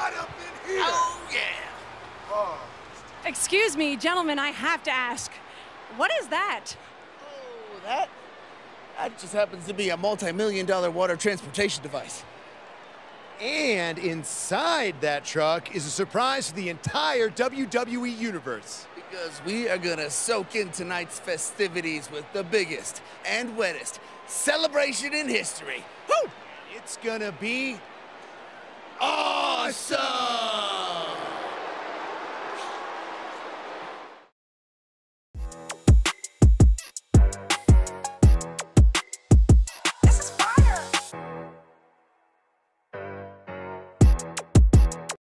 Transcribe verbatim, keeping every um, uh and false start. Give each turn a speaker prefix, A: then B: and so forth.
A: hot up in here.
B: Oh, yeah.
A: Oh.
C: Excuse me, gentlemen, I have to ask. What is that?
B: Oh, that? That just happens to be a multi-million dollar water transportation device.
D: And inside that truck is a surprise for the entire W W E Universe.
B: Because we are gonna soak in tonight's festivities with the biggest and wettest celebration in history. Woo!
D: It's gonna be
B: Awesome!